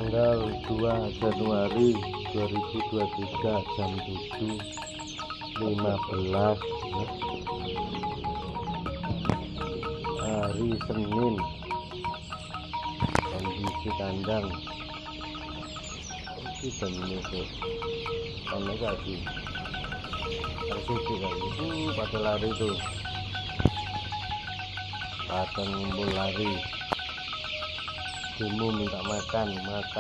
tanggal 2 Januari 2023 jam 7.15 hari Senin. Kondisi kandang jam ini tuh karena lagi tersibuk lagi pada lari tuh, pada ngumpul lari, demo minta makan.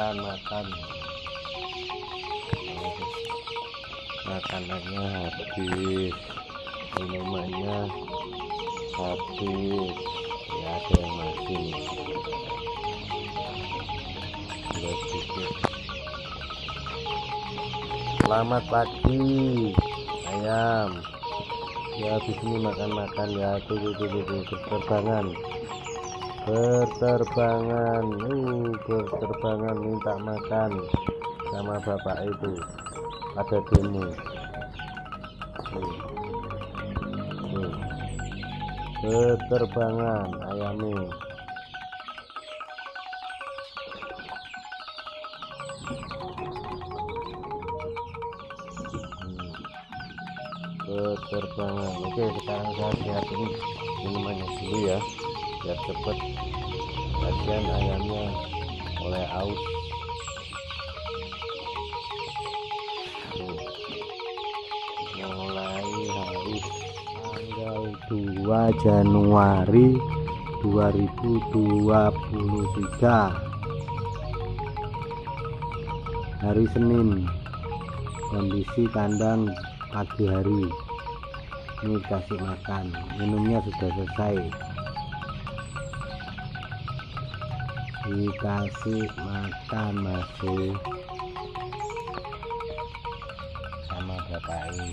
Makanannya habis, minumannya habis, ya ada yang masih sedikit. Selamat pagi ayam, ya habis ini makan ya. Tuh berterbangan minta makan sama bapak itu, ada demo. Berterbangan ayamnya. Berterbangan. Oke, sekarang saya siapin minumannya dulu ya, biar cepet. Bagian ayamnya oleh aus. Mulai hari tanggal 2 Januari 2023 hari Senin. Kondisi kandang pagi hari ini kasih makan, minumnya sudah selesai, dikasih makan masih sama bapak ini.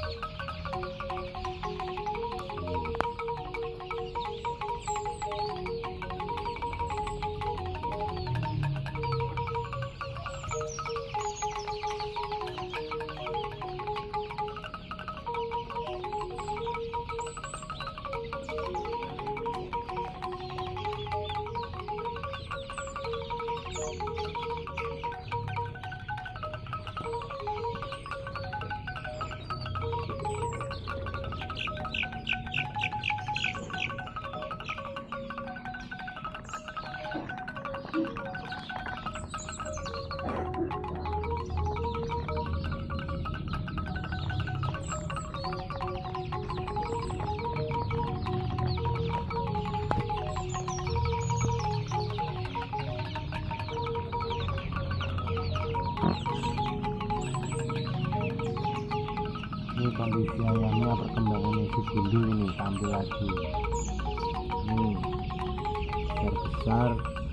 Ini kondisi ayamnya, perkembangannya si gundu ini tampil lagi. Ini besar,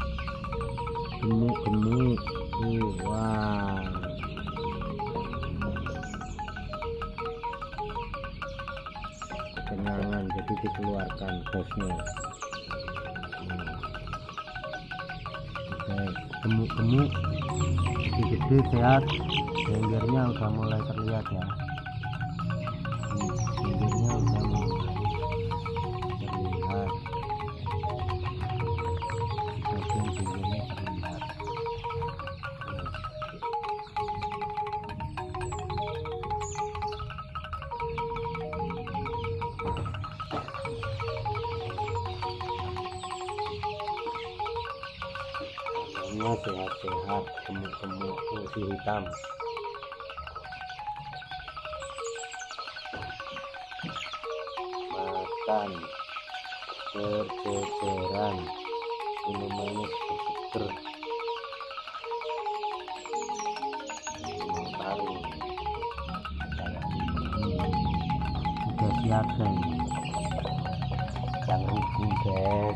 gemuk. Wah, kenyangan jadi dikeluarkan gasnya. Gemuk, gede, sehat. Lendirnya udah mulai terlihat ya. Lendirnya udah mulai terlihat. Bagian lendirnya terlihat. Ini sehat-sehat, gemuk, putih hitam. Makan berjejeran, minumannya seger. Sudah siaga ini, yang rugi guys.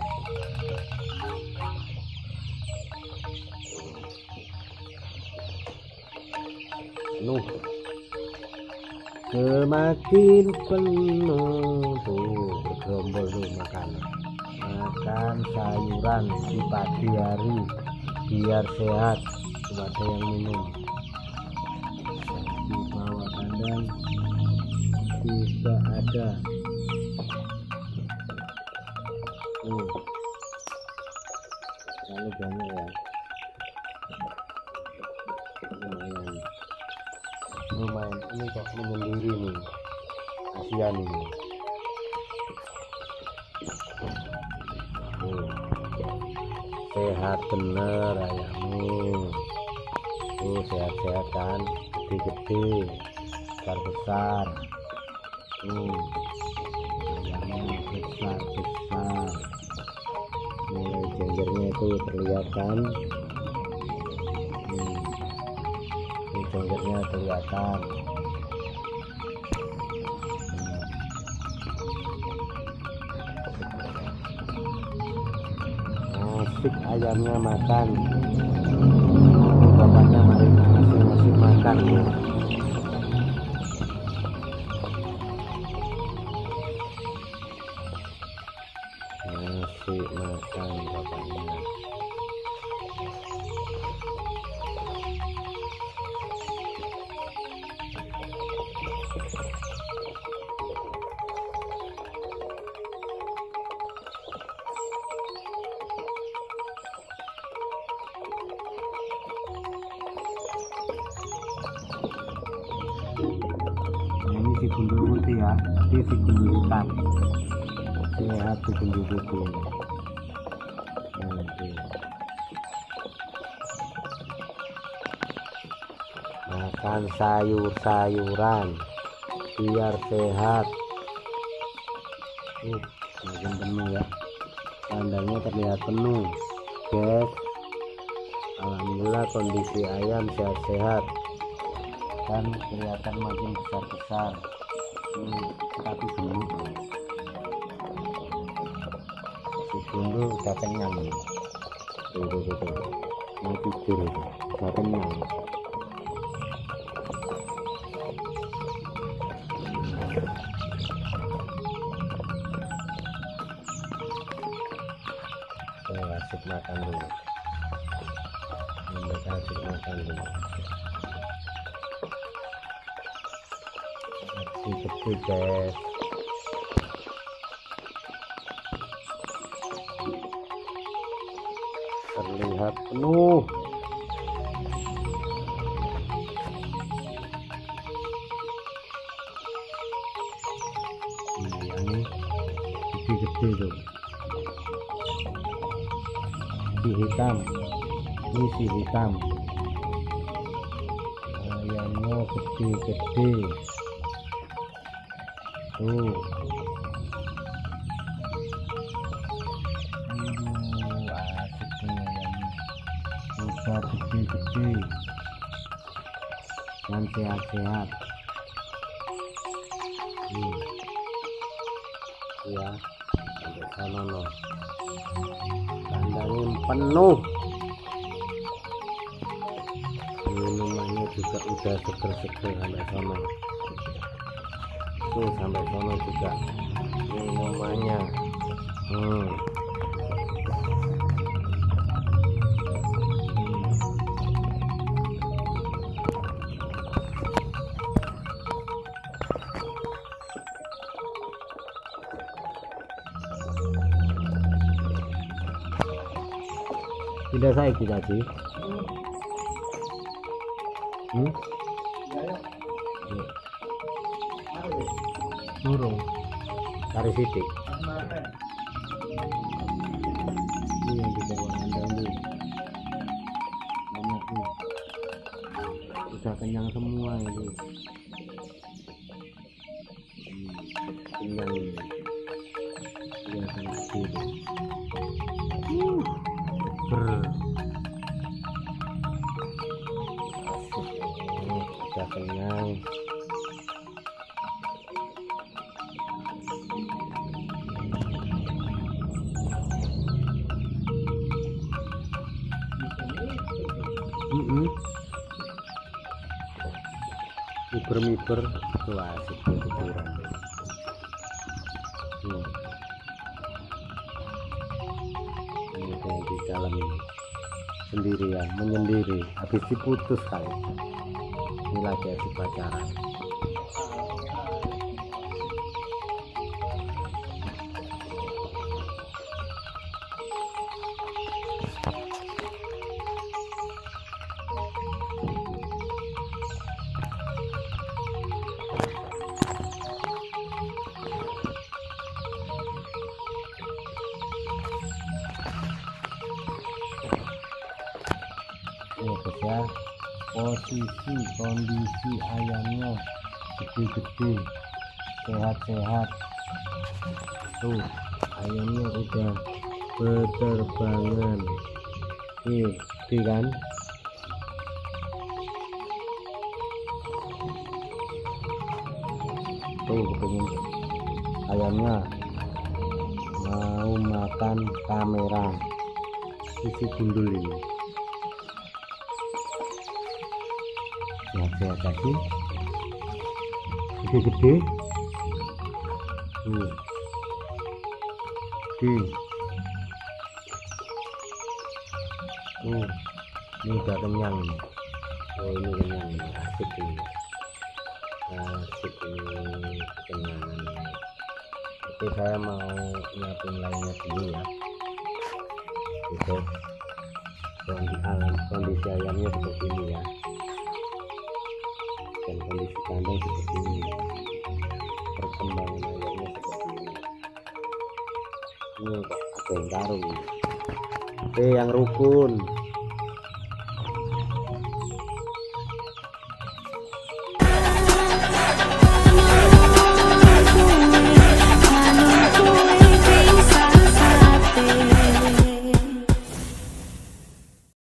Semakin penuh tuh bergerombol tuh makan sayuran di pagi hari biar sehat. Cuma ada yang minum di bawah kandang tidak ada. Terlalu banyak ya. kasihan ini. Tuh. Sehat bener ayammu. Tuh sehat-sehat kan, gede-gede, besar-besar. Ayamnya besar-besar. Mulai jenggernya itu terlihat kan. Ini jenggernya kelihatan. Asik ayamnya makan. Bapaknya mari masing-masing makan. Masih makan bapaknya. Ini si gundul putih ya, ini si gundul hitam. Sehat si gundul putih. Makan sayur-sayuran biar sehat. Makin penuh ya, kandangnya terlihat penuh guys. Alhamdulillah kondisi ayam sehat-sehat dan kelihatan makin besar-besar. Tapi gemuk si gundul udah kenyang. Tuh mau tidur udah kenyang. Asik makan dulu. Mereka asik makan dulu. Asik guys. Terlihat penuh. Ini gede-gede tuh. Si hitam, ini si hitam. Ayamnya gede-gede. Tuh. Asik nih ayamnya. Besar gede-gede. Dan sehat-sehat. Ya, sampai sana loh. Kandangnya penuh. Minumannya juga udah seger-seger sampai sana. Tuh sampai sana juga minumannya. Tidak saya kita sih. Burung cari sidik. Ini yang di bawah kandang nih. Banyak nih. Sudah kenyang semua ini. Kenyang ini. Kelihatan gede. Sudah kenyang. Miber-miber tuh asik tiduran. Ini kayak di dalam ini sendirian, menyendiri, habis diputus kali. Ini lagi asik pacaran. posisi kondisi ayamnya gede-gede, sehat-sehat. Tuh ayamnya udah berterbangan. Gede kan? Tuh kepengen ayamnya mau makan kamera. Isi gundul ini sehat-sehat tadi, gede-gede. Gede. Ini udah kenyang. Oh ini kenyang, asik ini, asik ini kenyang. Oke, saya mau nyiapin lainnya dulu ya. Oke, kondisi ayamnya seperti ini ya, dan kondisi kandang seperti ini, perkembangan ayamnya seperti ini. Ini kok ada yang karung. Oke, yang rukun